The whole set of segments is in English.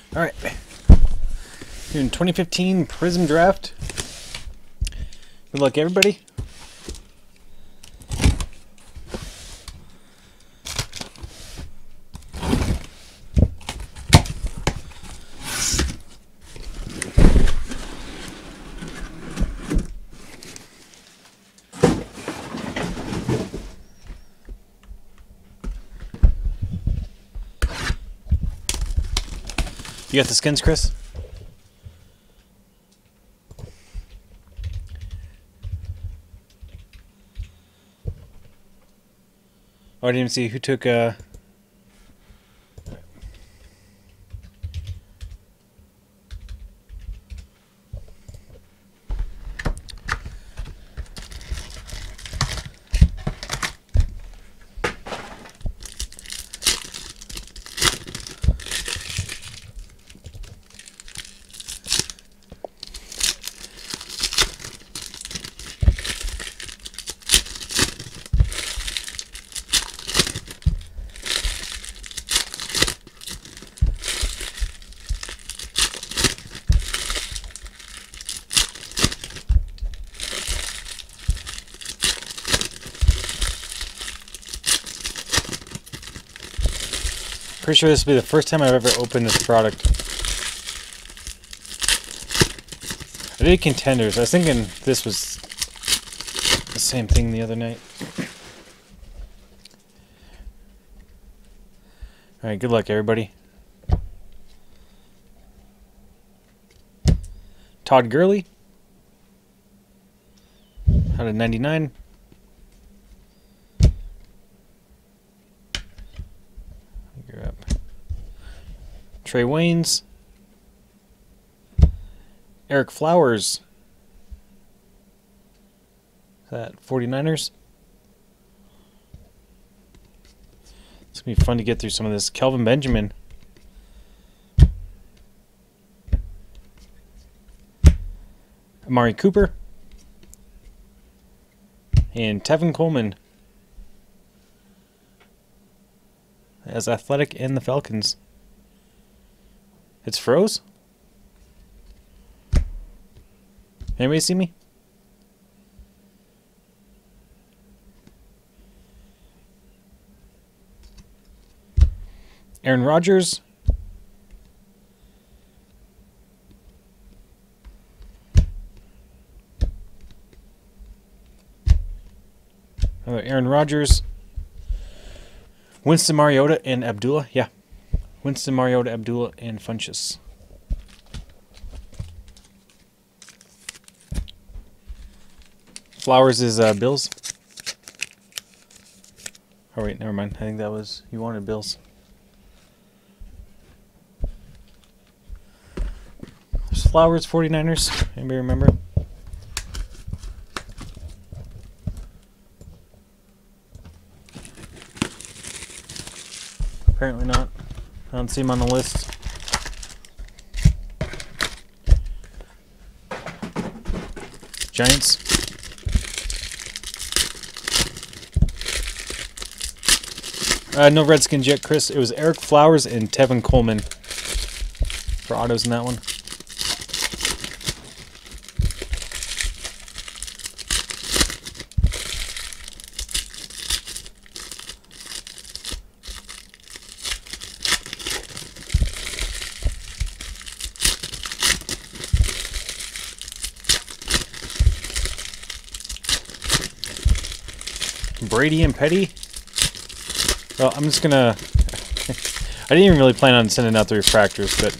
All right. Here in 2015 Prism Draft. Good luck, everybody. You got the skins, Chris? Oh, I didn't even see who took Pretty sure this will be the first time I've ever opened this product. I did Contenders. I was thinking this was the same thing the other night. Alright, good luck, everybody. Todd Gurley. Out of 99. Trey Waynes. Eric Flowers. Is that 49ers? It's going to be fun to get through some of this. Kelvin Benjamin. Amari Cooper. And Tevin Coleman. As Athletic and the Falcons. It's froze? Anybody see me? Aaron Rodgers. Aaron Rodgers. Winston Mariota and Abdullah. Yeah. Winston Mariota, Abdullah, and Funchess. Flowers is Bills. Oh wait, never mind. I think that was, you wanted Bills. There's Flowers, 49ers. Anybody remember? Apparently not. I don't see him on the list. Giants. No Redskins yet, Chris. It was Eric Flowers and Tevin Coleman for autos in that one. Brady and Petty. Well, I'm just gonna... I didn't even really plan on sending out the refractors, but...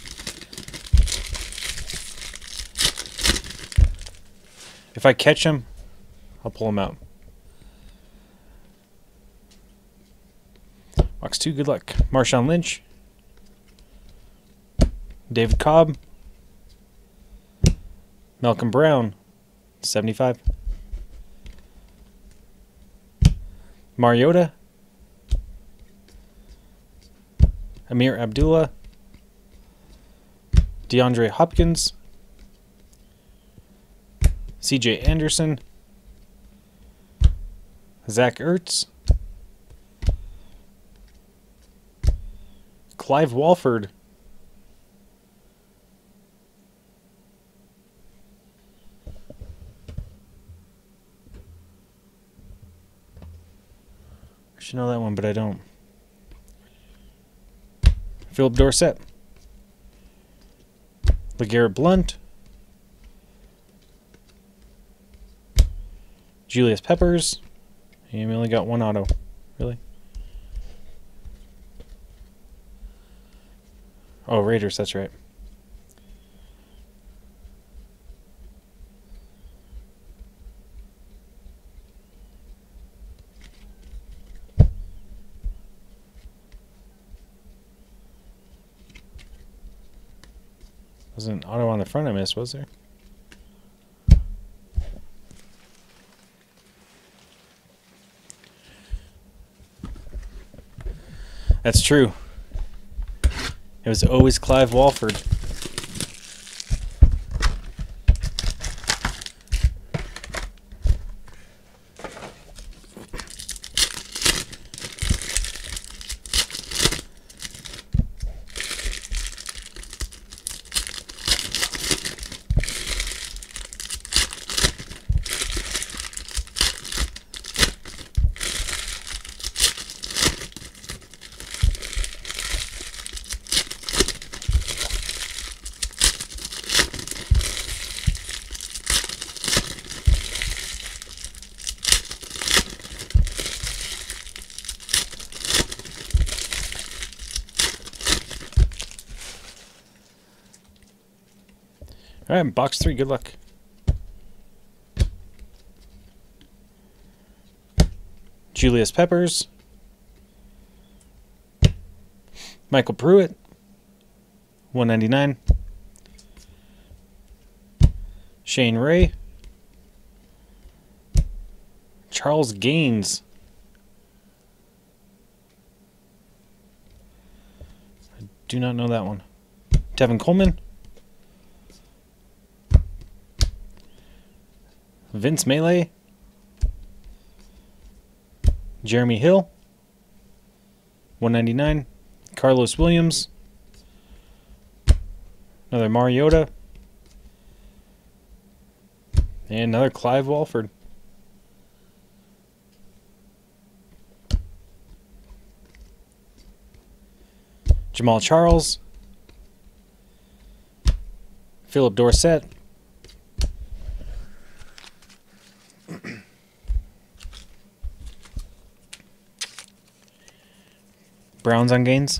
if I catch them, I'll pull them out. Box 2, good luck. Marshawn Lynch. David Cobb. Malcolm Brown. 75. Mariota. Amir Abdullah. DeAndre Hopkins. CJ Anderson. Zach Ertz. Clive Walford. should know that one, but I don't. Philip Dorsett. LeGarrette Blount. Julius Peppers. And we only got one auto. Really? Oh, Raiders, that's right. Wasn't an auto on the front I missed, was there? That's true. It was always Clive Walford. All right, box 3, good luck. Julius Peppers. Michael Pruitt. 199. Shane Ray. Charles Gaines. I do not know that one. Tevin Coleman. Vince Melee. Jeremy Hill. 199. Carlos Williams. Another Mariota. And another Clive Walford. Jamal Charles. Philip Dorsett. Browns on Gaines.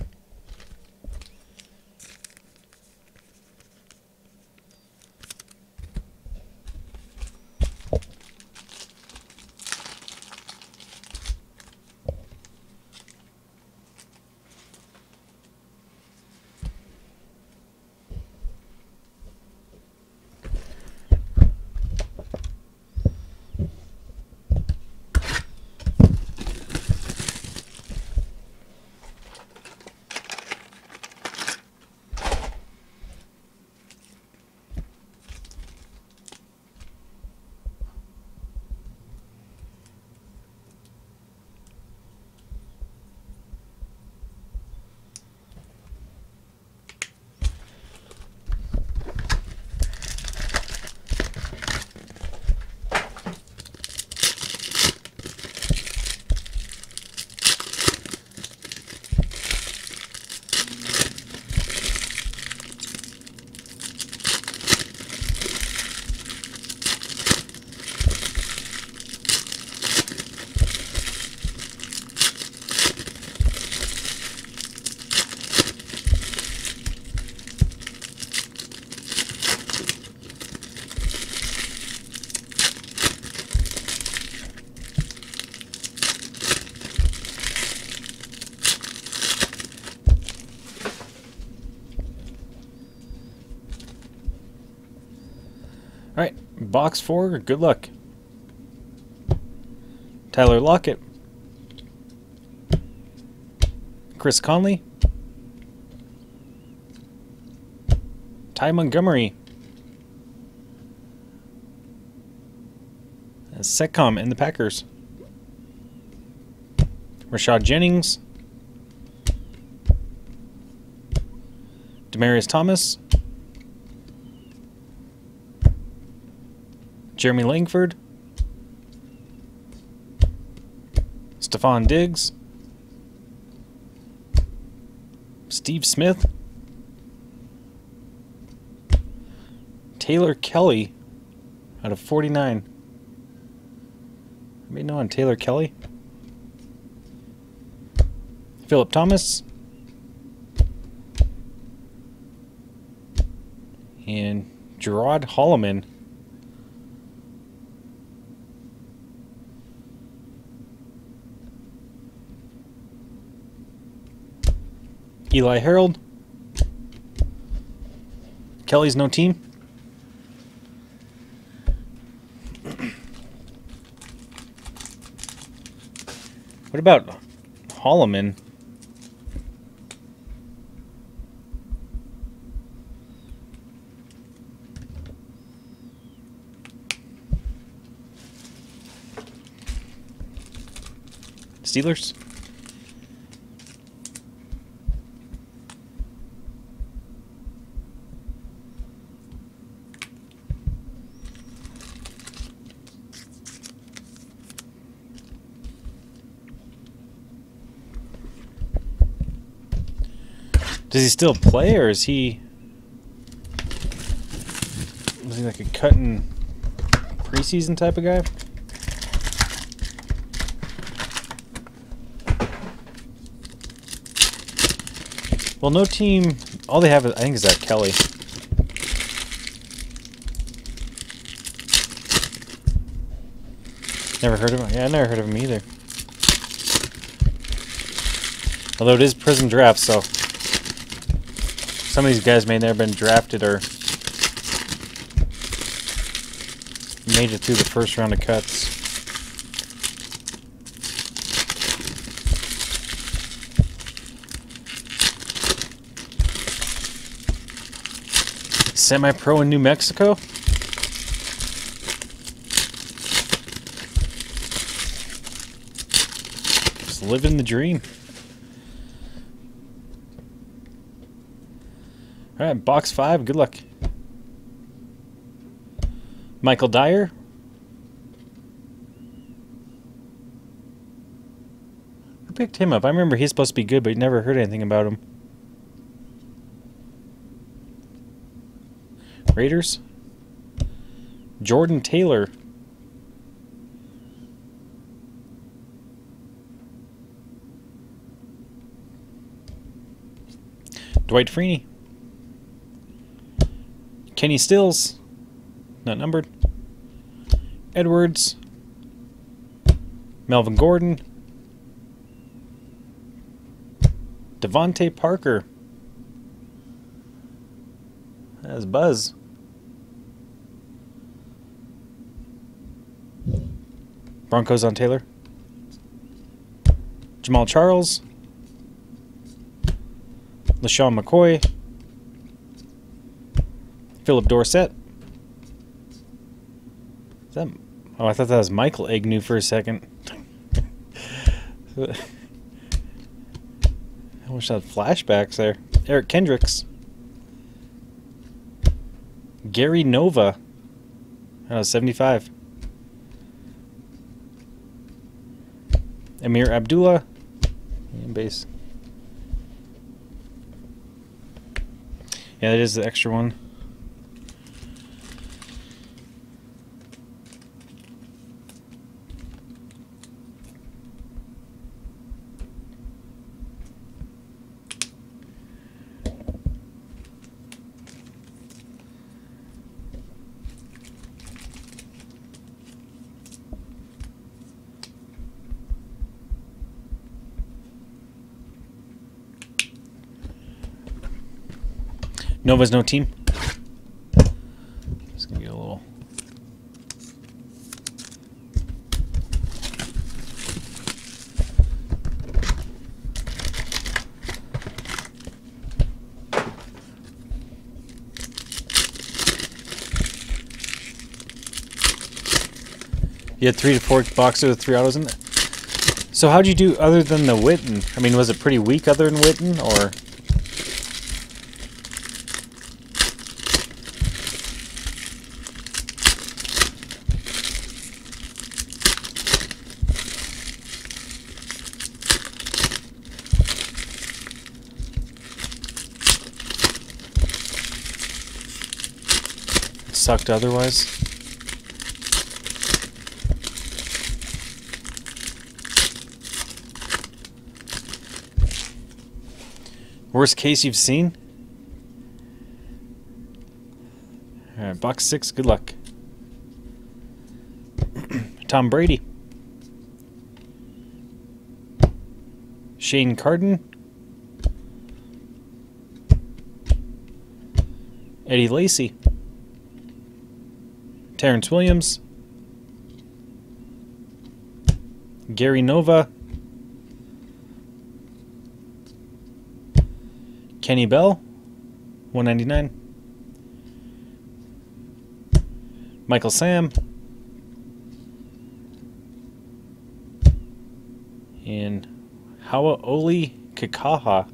All right, box 4, good luck. Tyler Lockett. Chris Conley. Ty Montgomery. And Setcom and the Packers. Rashad Jennings. Demaryius Thomas. Jeremy Langford. Stephon Diggs. Steve Smith. Taylor Kelly out of 49. Anybody know on Taylor Kelly? Philip Thomas. And Gerard Holloman. Eli Harold. Kelly's no team. What about Holloman? Steelers? Does he still play, or is he... Was he like a cutting preseason type of guy? Well, no team... All they have, I think, is that Kelly. Never heard of him? Yeah, I never heard of him either. Although it is Prism Draft, so... Some of these guys may never been drafted or made it through the first round of cuts. Semi-pro in New Mexico? Just living the dream. Alright, box 5, good luck. Michael Dyer. Who picked him up? I remember he's supposed to be good, but you never heard anything about him. Raiders. Jordan Taylor. Dwight Freeney. Kenny Stills, not numbered. Edwards. Melvin Gordon. Devontae Parker. That's Buzz. Broncos on Taylor. Jamal Charles. LaShawn McCoy. Philip Dorsett. Is that... Oh, I thought that was Michael Agnew for a second. I wish I had flashbacks there. Eric Kendricks. Gary Nova. 75. Amir Abdullah. And base. Yeah, that is the extra one. Nova's no team. Just gonna get a little. You had 3 to 4 boxes with 3 autos in there. So how'd you do other than the Witten? I mean, was it pretty weak other than Witten, or? sucked otherwise. Worst case you've seen? Alright, box 6, good luck. Tom Brady. Shane Carden. Eddie Lacy. Terrence Williams. Gary Nova. Kenny Bell. 199. Michael Sam. And Hawa Oli Kakaha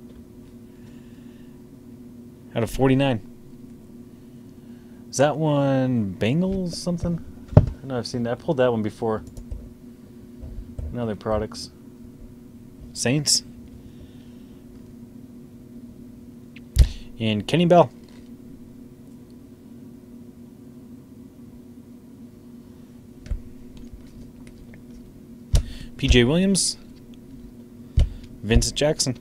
out of 49. Is that one Bengals something? I know I've seen that. I pulled that one before. In other products. Saints. And Kenny Bell. PJ Williams. Vincent Jackson.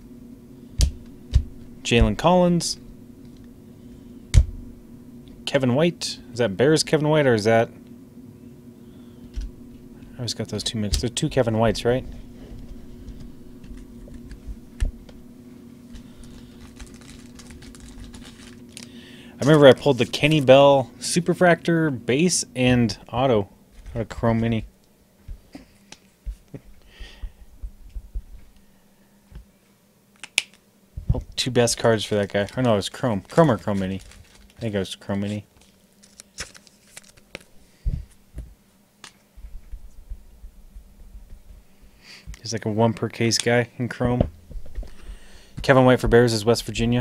Jalen Collins. Kevin White. Is that Bears Kevin White or is that... I always got those two mixed. There's two Kevin Whites, right? I remember I pulled the Kenny Bell Superfractor base and auto out of Chrome Mini. Oh, two best cards for that guy. Oh no, it was Chrome. Chrome or Chrome Mini. I think it was Chrome Mini. He's like a one per case guy in Chrome. Kevin White for Bears is West Virginia.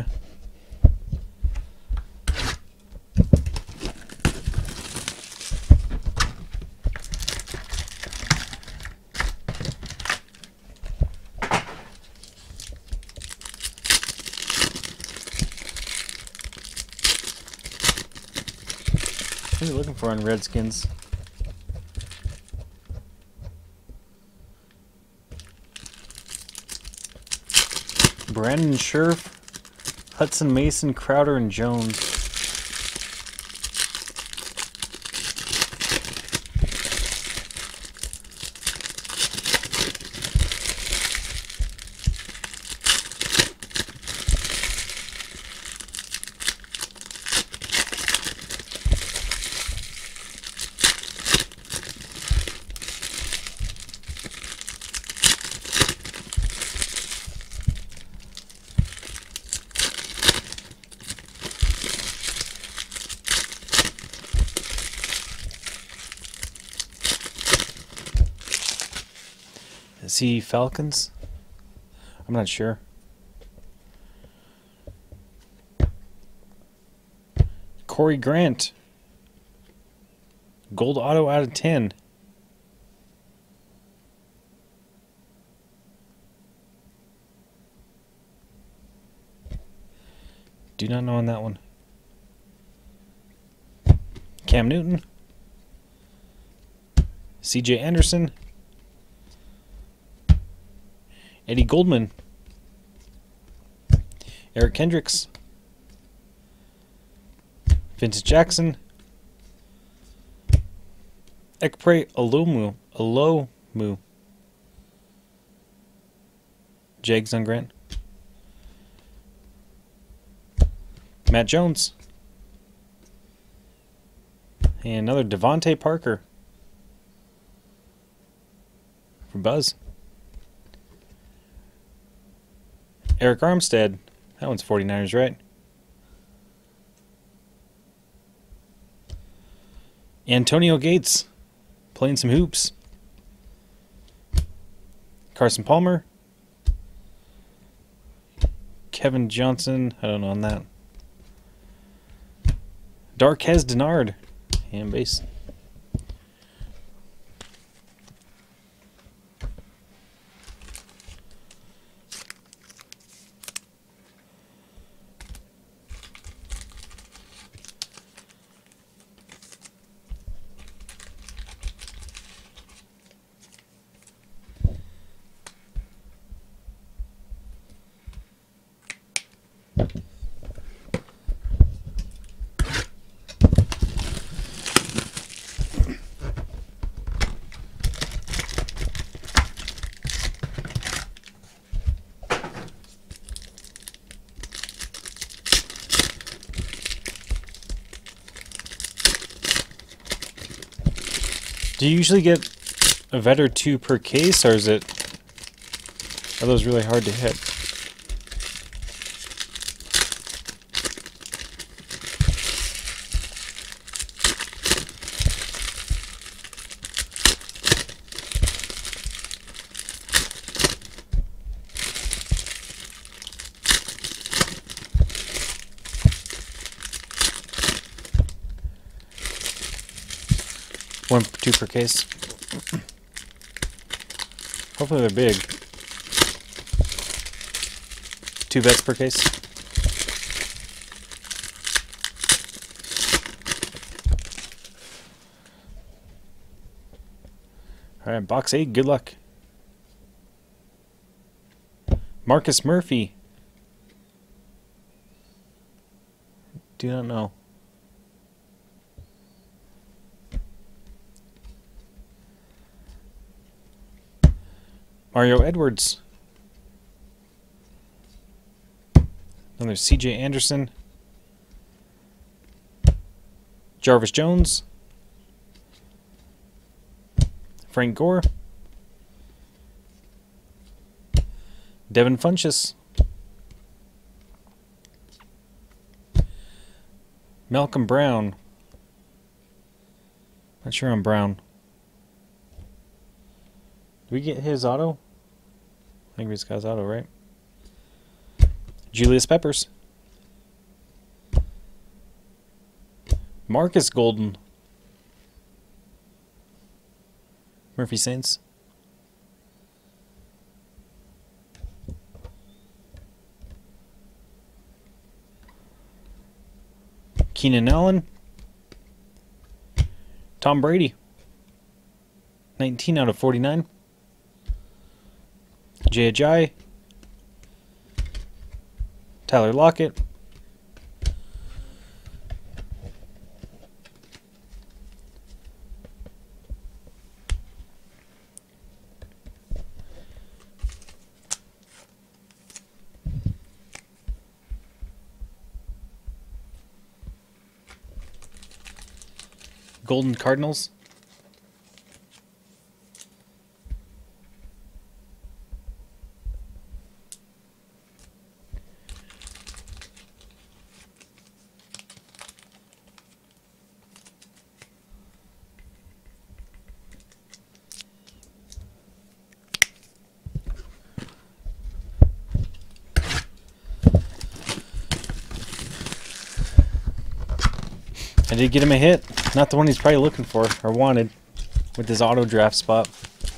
What are you looking for on Redskins? Brandon Scherf, Hudson Mason, Crowder, and Jones. Is he Falcons? I'm not sure. Corey Grant. Gold auto out of 10. Do not know on that one. Cam Newton. CJ Anderson. Eddie Goldman. Eric Kendricks. Vincent Jackson. Ekpre Olomu. Jags on Grant. Matt Jones. And another Devontae Parker. For Buzz. Eric Armstead. That one's 49ers, right? Antonio Gates. Playing some hoops. Carson Palmer. Kevin Johnson. I don't know on that. Darqueze Dennard. And base. Do you usually get a vet or two per case, or are those really hard to hit? One, two per case. Hopefully they're big. 2 vets per case. Alright, box 8, good luck. Marcus Murphy. Do not know. Mario Edwards. Then there's CJ Anderson. Jarvis Jones. Frank Gore. Devin Funchess. Malcolm Brown. Not sure on Brown. Did we get his auto? I think we just got his auto, right? Julius Peppers. Marcus Golden. Murphy Saints. Keenan Allen. Tom Brady. 19 out of 49. Jay Ajayi. Tyler Lockett. Golden Cardinals. I did get him a hit. Not the one he's probably looking for or wanted with his auto draft spot.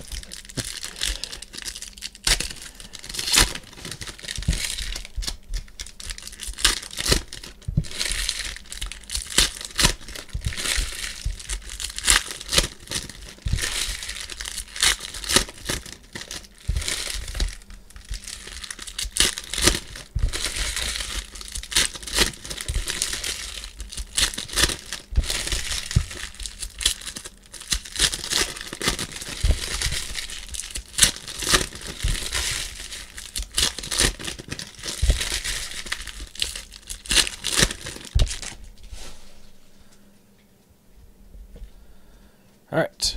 All right.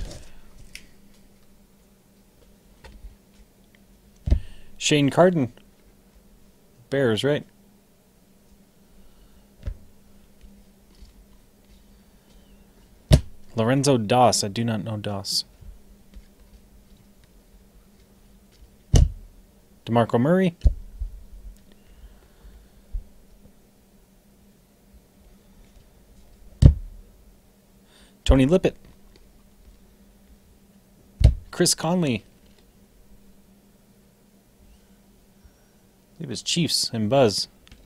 Shane Carden. Bears, right? Lorenzo Doss. I do not know Doss. DeMarco Murray. Tony Lippett. Chris Conley. It was Chiefs and Buzz.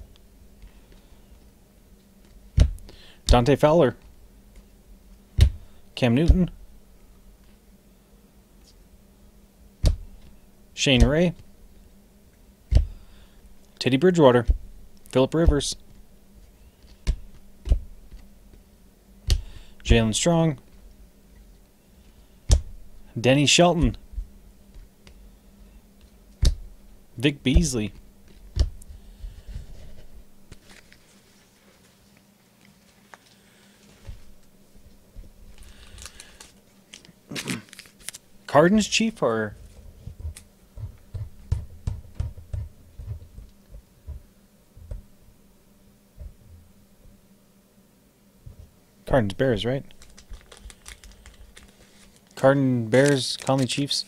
Dante Fowler. Cam Newton. Shane Ray. Teddy Bridgewater. Phillip Rivers. Jalen Strong. Denny Shelton. Vic Beasley. Cardinals chief or Cardinals Bears, right? Cardinals Bears, Conley Chiefs.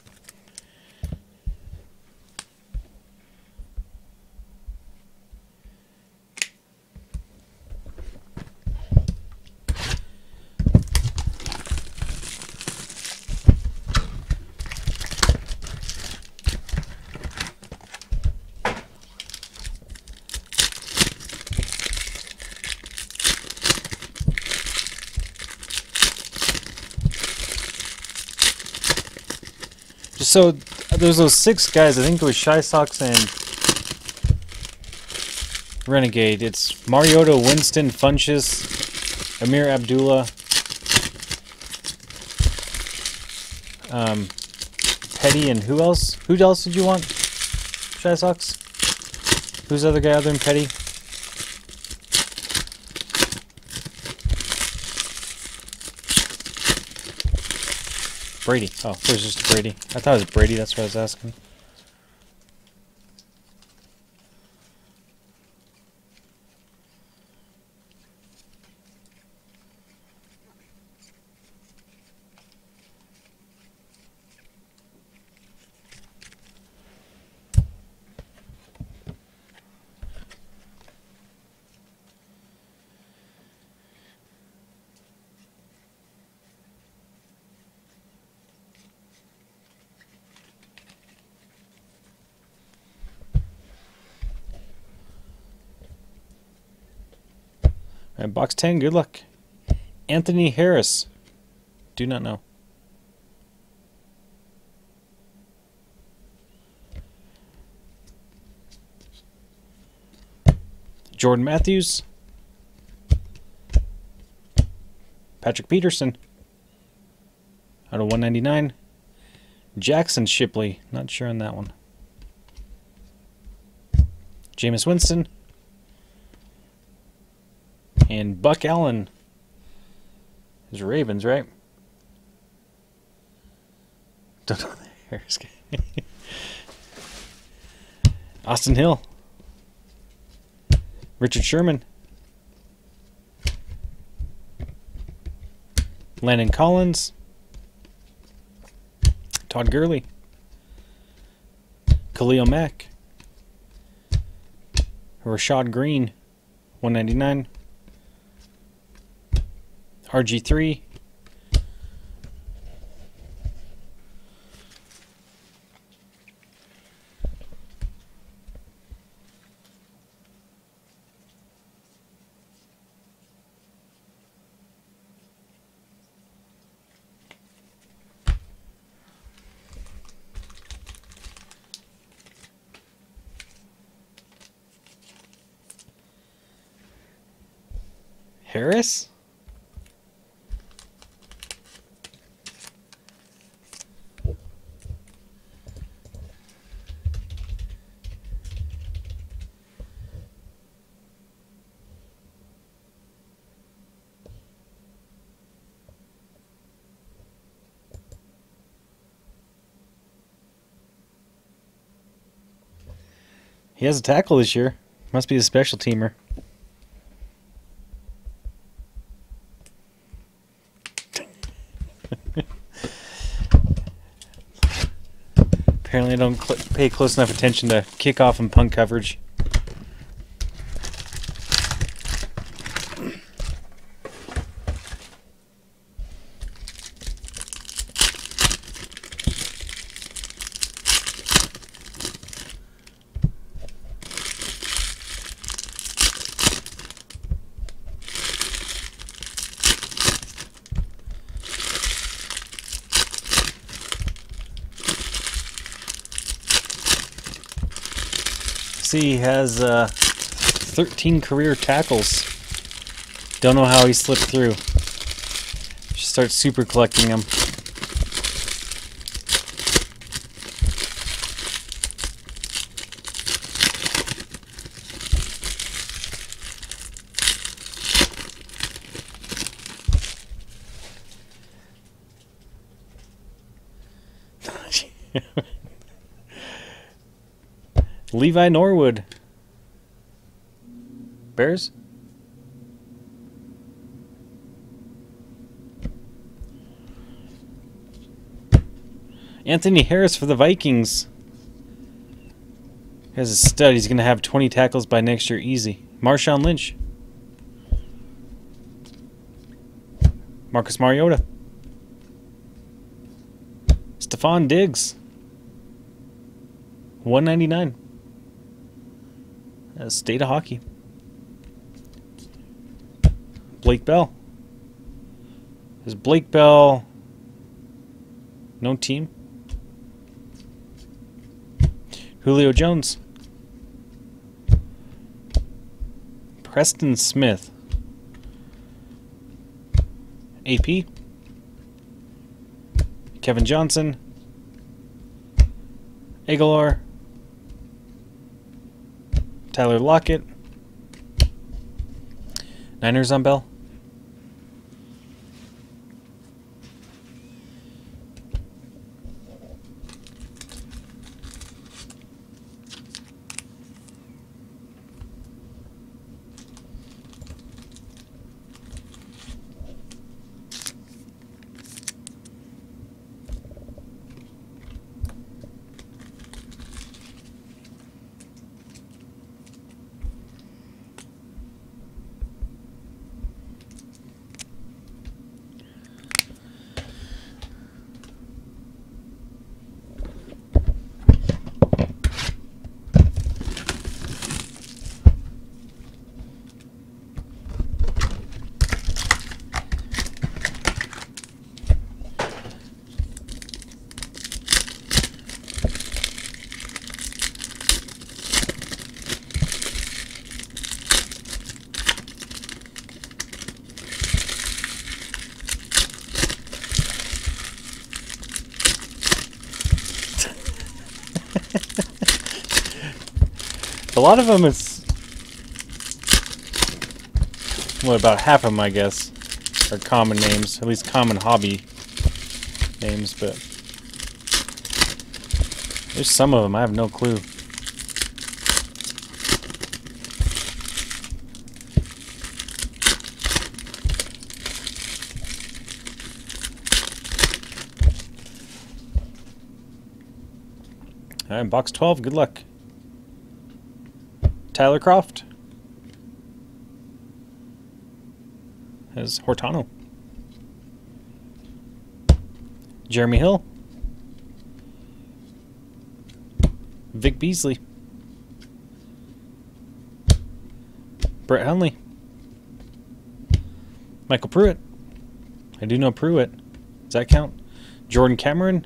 So there's those 6 guys. I think it was Shy Sox and Renegade. It's Mariota, Winston, Funchess, Amir Abdullah, Petty, and who else? Who else did you want? Shy Sox? Who's the other guy other than Petty? Brady. Oh, there's just Brady. I thought it was Brady, that's what I was asking. Alright, box 10, good luck. Anthony Harris. Do not know. Jordan Matthews. Patrick Peterson. Out of 199. Jackson Shipley. Not sure on that one. Jameis Winston. And Buck Allen is Ravens, right? Don't know the Harris guy. Austin Hill. Richard Sherman. Landon Collins. Todd Gurley. Khalil Mack. Rashad Green. 199. RG3. Harris? He has a tackle this year. Must be a special teamer. Apparently I don't pay close enough attention to kickoff and punt coverage. See, he has 13 career tackles. Don't know how he slipped through. Should start super collecting them. Levi Norwood. Bears? Anthony Harris for the Vikings. Here's a stud. He's going to have 20 tackles by next year easy. Marshawn Lynch. Marcus Mariota. Stephon Diggs. 199. That's State of Hockey. Blake Bell. Is Blake Bell no team? Julio Jones. Preston Smith. AP. Kevin Johnson. Aguilar. Tyler Lockett. Niners on Bell. A lot of them is, well, about half of them, I guess, are common names, at least common hobby names, but there's some of them I have no clue. All right, box 12, good luck. Tyler Croft has Hortano. Jeremy Hill. Vic Beasley. Brett Hundley. Michael Pruitt. I do know Pruitt. Does that count? Jordan Cameron.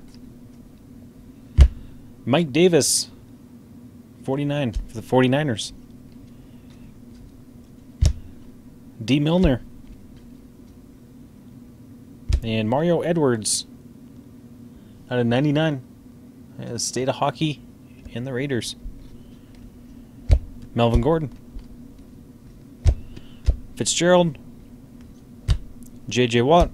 Mike Davis. 49 for the 49ers. D. Milner. And Mario Edwards out of 99. State of Hockey and the Raiders. Melvin Gordon. Fitzgerald. J.J. Watt.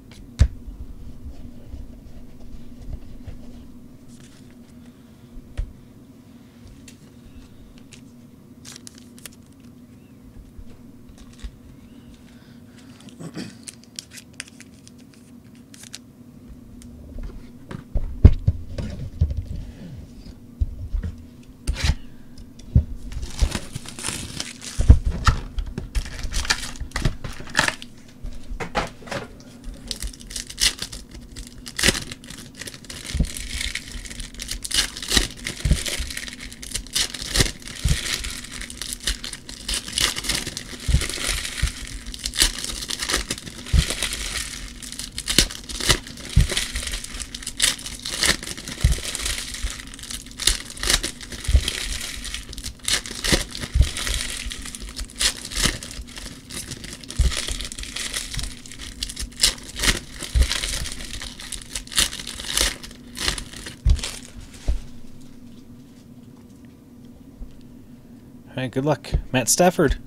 All right, good luck. Matt Stafford.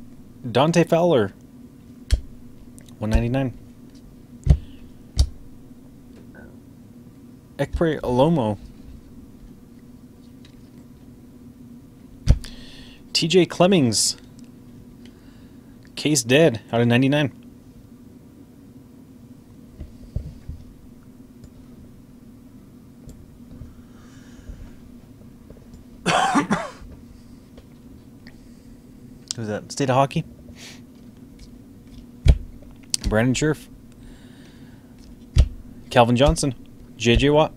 Dante Fowler. 199. Ekpre Alomo. TJ Clemmings. Case dead out of 99. Who's that? State of Hockey. Brandon Scherf. Calvin Johnson. JJ Watt.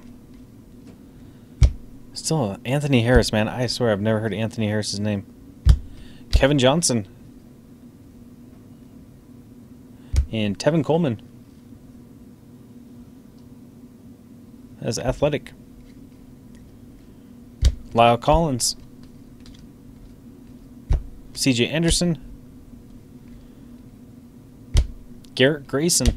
Still Anthony Harris, man. I swear I've never heard Anthony Harris's name. Kevin Johnson. And Tevin Coleman. As Athletic. Lyle Collins. CJ Anderson. Garrett Grayson.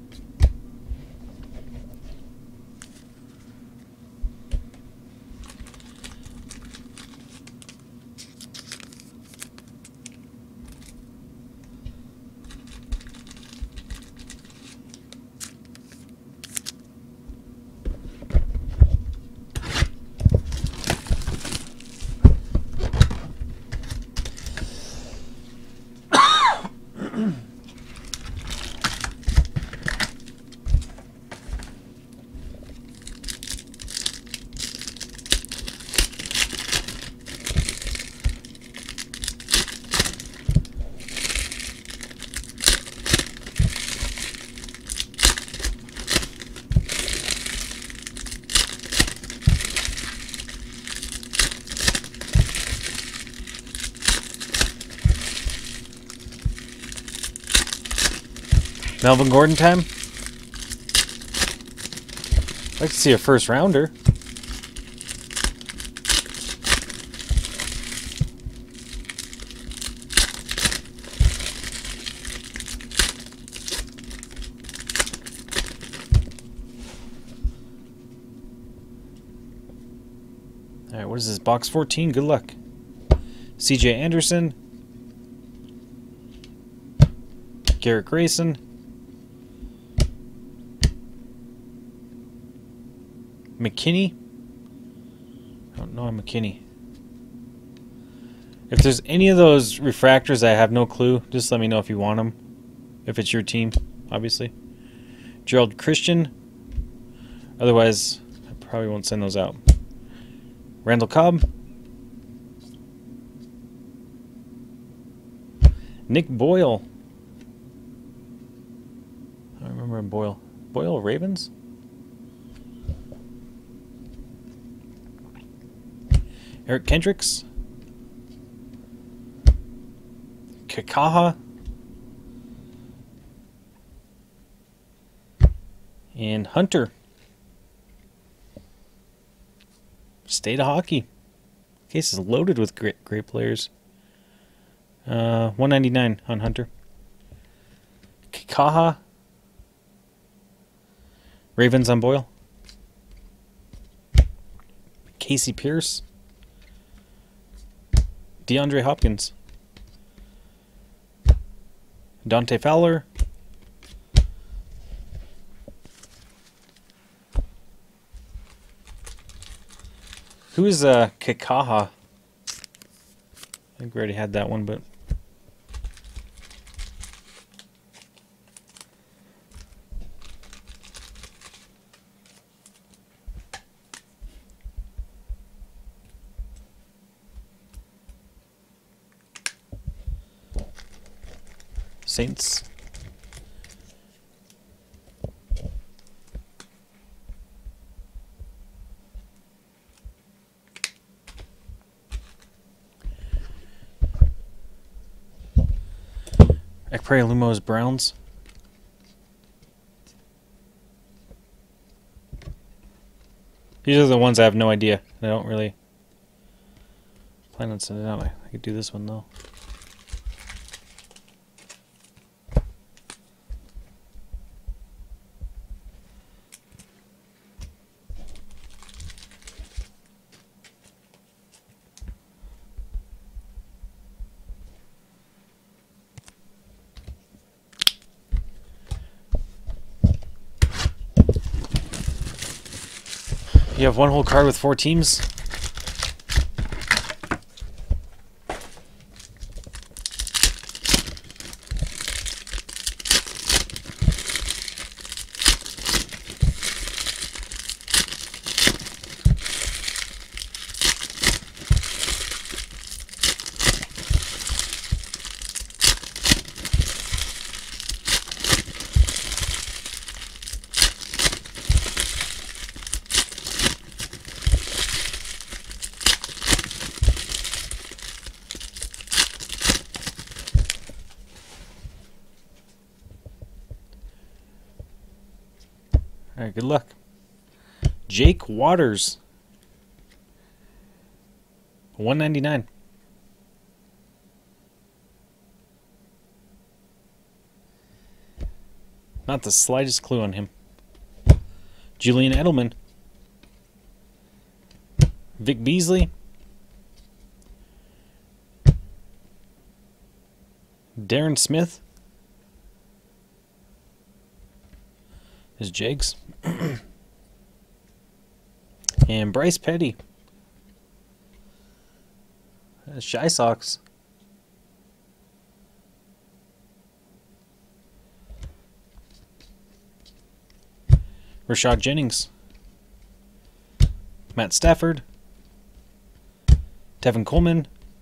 Melvin Gordon time. I'd like to see a first rounder. Alright, what is this? Box 14. Good luck. CJ Anderson. Garrett Grayson. McKinney? I don't know a McKinney. If there's any of those refractors I have no clue, just let me know if you want them. If it's your team, obviously. Gerald Christian. Otherwise, I probably won't send those out. Randall Cobb. Nick Boyle. I don't remember Boyle. Boyle Ravens? Eric Kendricks. Kakaha. And Hunter. State of Hockey. Case is loaded with great players. 199 on Hunter. Kakaha. Ravens on Boyle. Casey Pierce. DeAndre Hopkins. Dante Fowler. Who is Kakaha? I think we already had that one, but Saints. Ekpre Lumos Browns. These are the ones I have no idea. I don't really plan on sending out. I could do this one though. You have one whole card with 4 teams. Alright, good luck. Jake Waters. 199. Not the slightest clue on him. Julian Edelman. Vic Beasley. Darren Smith. Is Jags. And Bryce Petty. Shy Sox. Rashad Jennings. Matt Stafford. Tevin Coleman.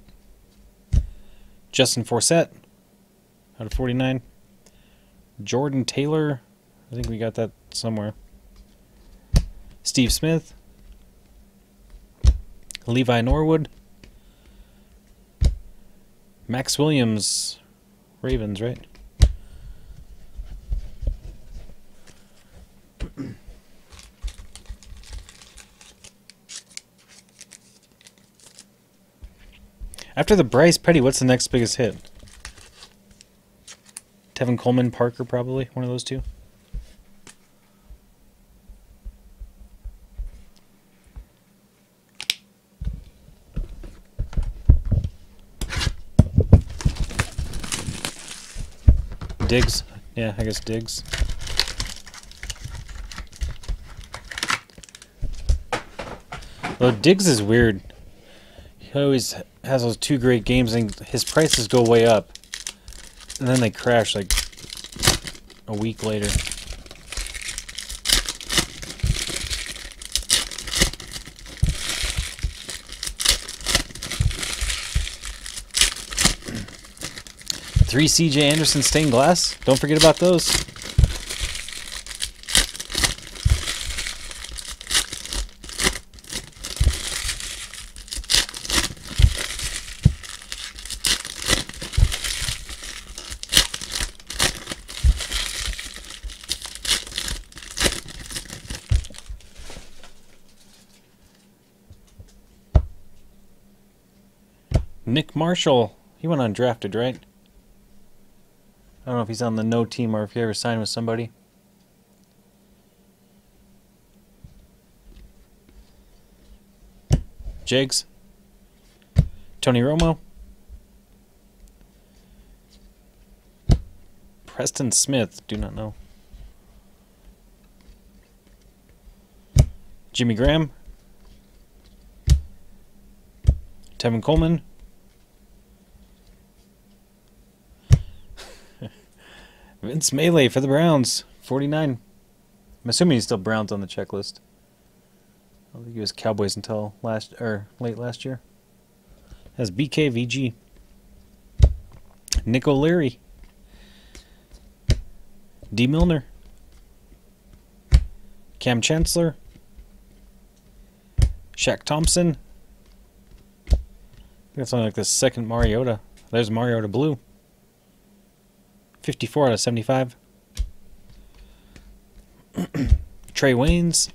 Justin Forsett. Out of 49. Jordan Taylor. I think we got that somewhere. Steve Smith. Levi Norwood. Max Williams. Ravens, right? After the Bryce Petty, what's the next biggest hit? Tevin Coleman, Parker, probably. One of those two. Diggs. Yeah, I guess Diggs. Though Diggs is weird. He always has those 2 great games and his prices go way up. And then they crash like a week later. Three CJ Anderson stained glass. Don't forget about those. Nick Marshall. He went undrafted, right? I don't know if he's on the no team or if he ever signed with somebody. Jags. Tony Romo. Preston Smith. Do not know. Jimmy Graham. Tevin Coleman. Vince Melee for the Browns, 49. I'm assuming he's still Browns on the checklist. I don't think he was Cowboys until late last year. Has BKVG. Nick O'Leary. D. Milner. Cam Chancellor. Shaq Thompson. I think that's only like the second Mariota. There's Mariota Blue. 54 out of 75. Trey Waynes.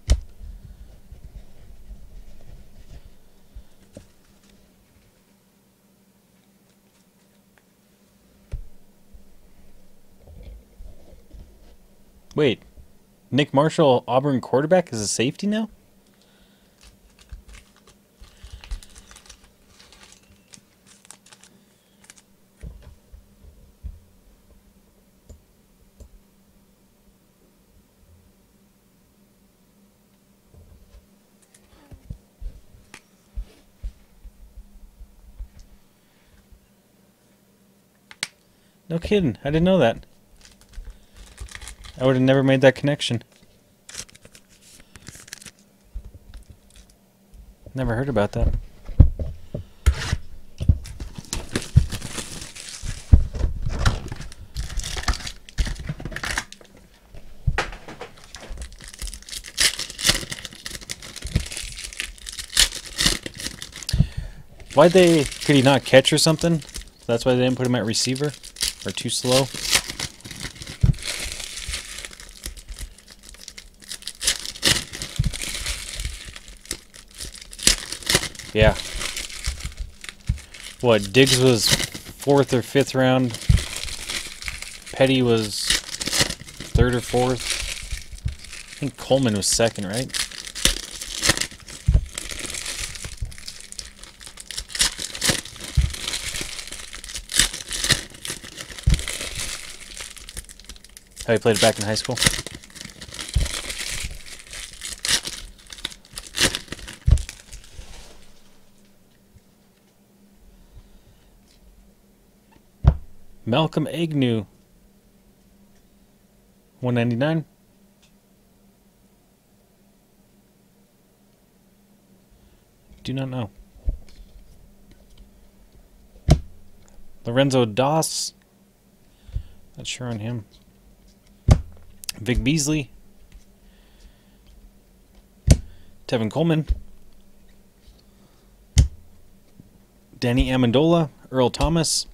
Wait. Nick Marshall, Auburn quarterback, is a safety now? No kidding. I didn't know that. I would have never made that connection. Never heard about that. Could he not catch or something? That's why they didn't put him at receiver? Or too slow? Yeah. What, Diggs was 4th or 5th round? Petty was 3rd or 4th? I think Coleman was 2nd, right? How you played it back in high school? Malcolm Agnew. 199. Do not know. Lorenzo Doss. Not sure on him. Vic Beasley. Tevin Coleman. Danny Amendola. Earl Thomas.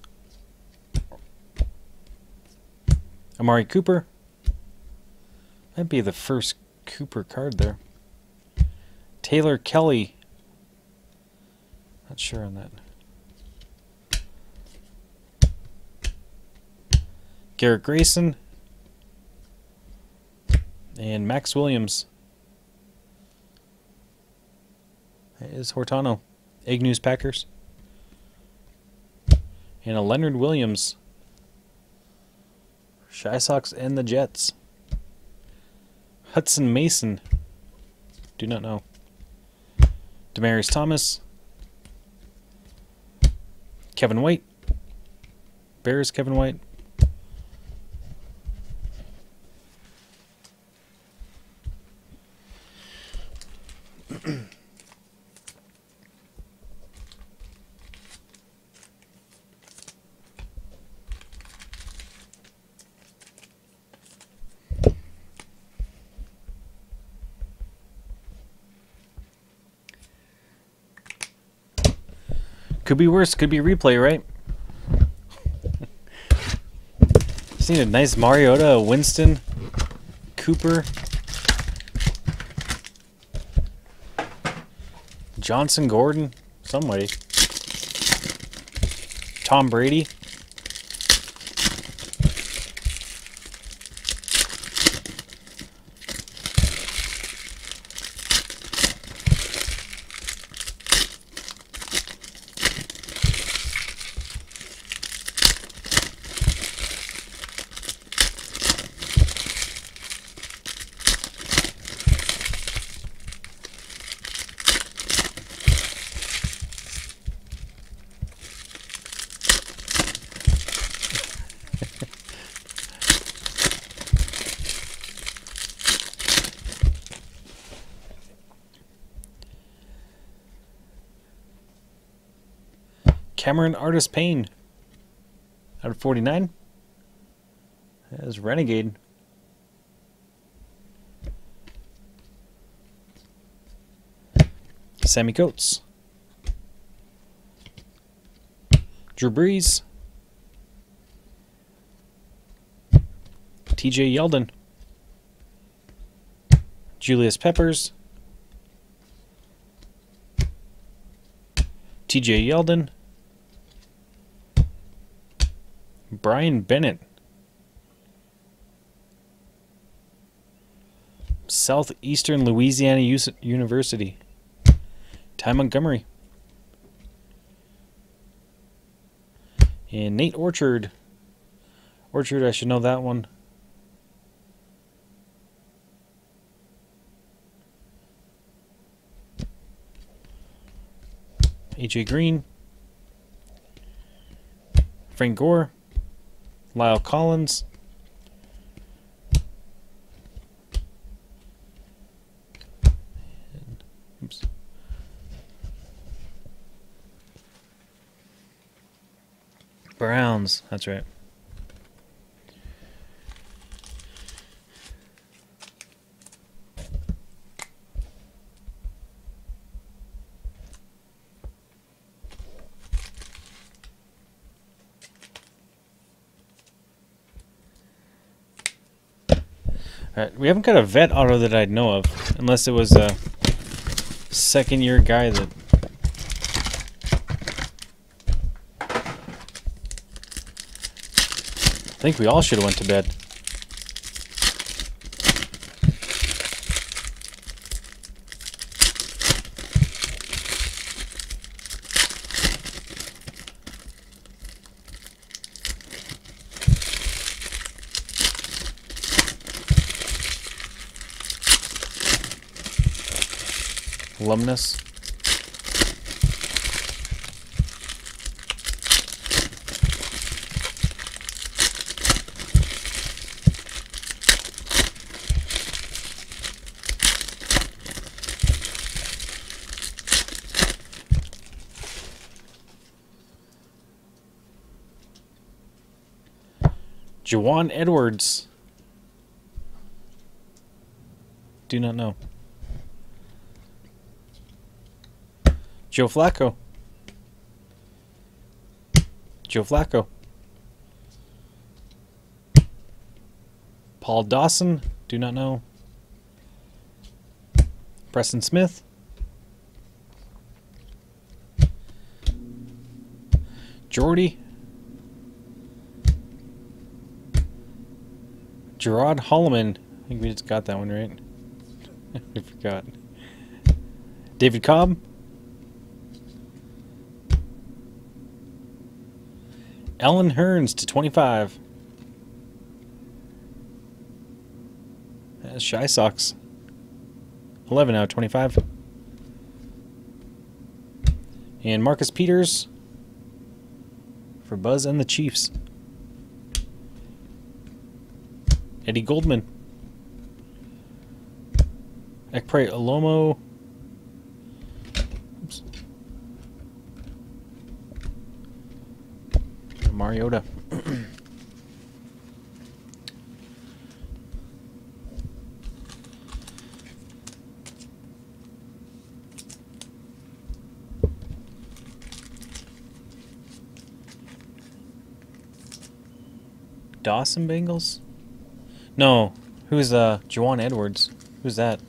Amari Cooper. Might be the first Cooper card there. Taylor Kelly. Not sure on that. Garrett Grayson. And Max Williams. That is Hortano. Agnew's Packers. And a Leonard Williams. Shy Sox and the Jets. Hudson Mason. Do not know. Demaryius Thomas. Kevin White. Bears Kevin White. Could be worse. Could be replay, right? Seen a nice Mariota, Winston, Cooper, Johnson, Gordon, somebody. Tom Brady. Cameron Artis Payne out of 49. That is Renegade. Sammy Coates. Drew Brees. TJ Yeldon. Julius Peppers. TJ Yeldon. Brian Bennett. Southeastern Louisiana University. Ty Montgomery. And Nate Orchard. Orchard, I should know that one. AJ Green. Frank Gore. Lyle Collins. Oops. Browns, that's right. Alright, we haven't got a vet auto that I'd know of, unless it was a second-year guy that... I think we all should have went to bed. Alumnus. Juwan Edwards. Do not know. Joe Flacco. Joe Flacco. Paul Dawson. Do not know. Preston Smith. Jordy. Gerard Holloman. I think we just got that one right. I forgot. David Cobb. Alan Hearns to 25. That's Shy Sox. 11 out of 25. And Marcus Peters for Buzz and the Chiefs. Eddie Goldman. Ekpre Olomo. Oops. Mariota. Dawson Bengals? No. Who's Juwan Edwards? Who's that?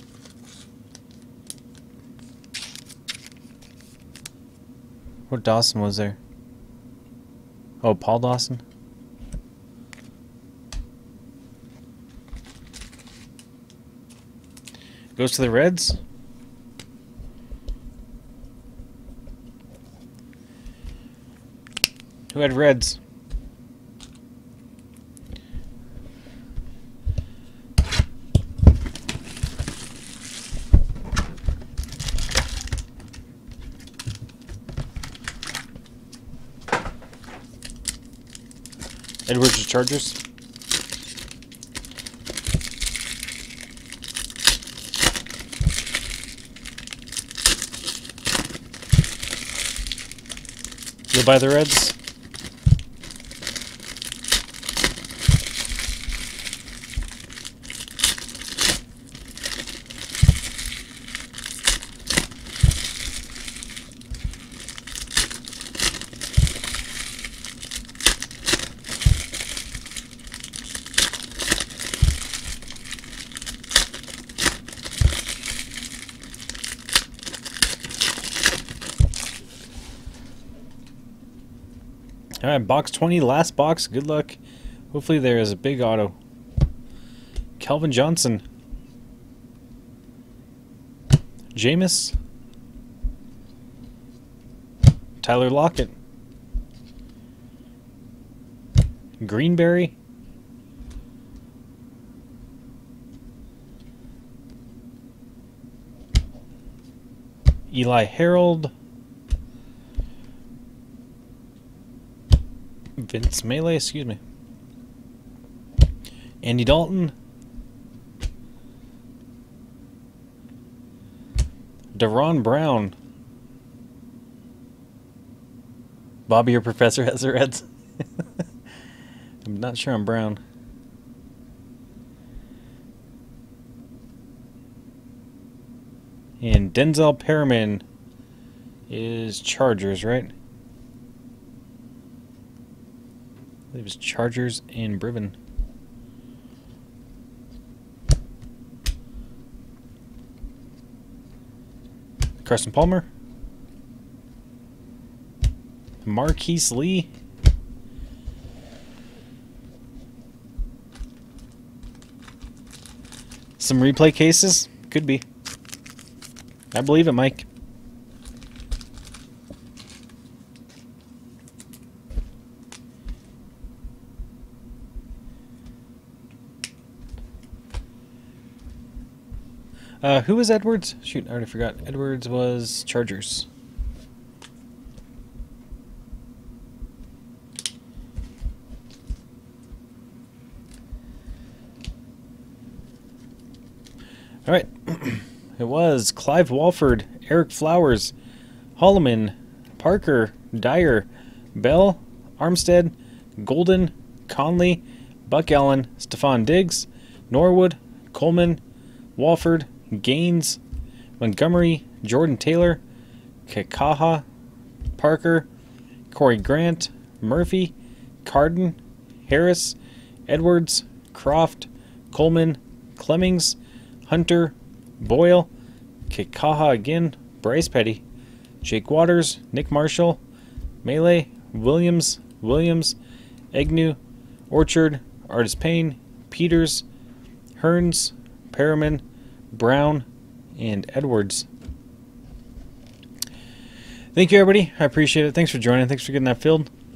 What Dawson was there? Oh, Paul Dawson? Goes to the Reds? Who had Reds? Edwards Chargers. You'll buy the Reds? Alright, box 20, last box. Good luck. Hopefully there is a big auto. Calvin Johnson. Jameis. Tyler Lockett. Greenberry. Eli Harold. Vince Melee, excuse me. Andy Dalton. Deron Brown. Bobby or Professor has the Reds. I'm not sure on Brown. And Denzel Perriman is Chargers, right? I believe it's Chargers and Briven. Carson Palmer. Marquise Lee. Some replay cases? Could be. I believe it, Mike. Who was Edwards? Shoot, I already forgot. Edwards was Chargers. All right. It was Clive Walford, Eric Flowers, Holloman, Parker, Dyer, Bell, Armstead, Golden, Conley, Buck Allen, Stephon Diggs, Norwood, Coleman, Walford, Gaines, Montgomery, Jordan Taylor, Kakaha, Parker, Corey Grant, Murphy, Carden, Harris, Edwards, Croft, Coleman, Clemmings, Hunter, Boyle, Kikaha again, Bryce Petty, Jake Waters, Nick Marshall, Melee, Williams, Agnew, Orchard, Artis Payne, Peters, Hearns, Perriman, Brown, and Edwards. Thank you, everybody. I appreciate it. Thanks for joining. Thanks for getting that filled.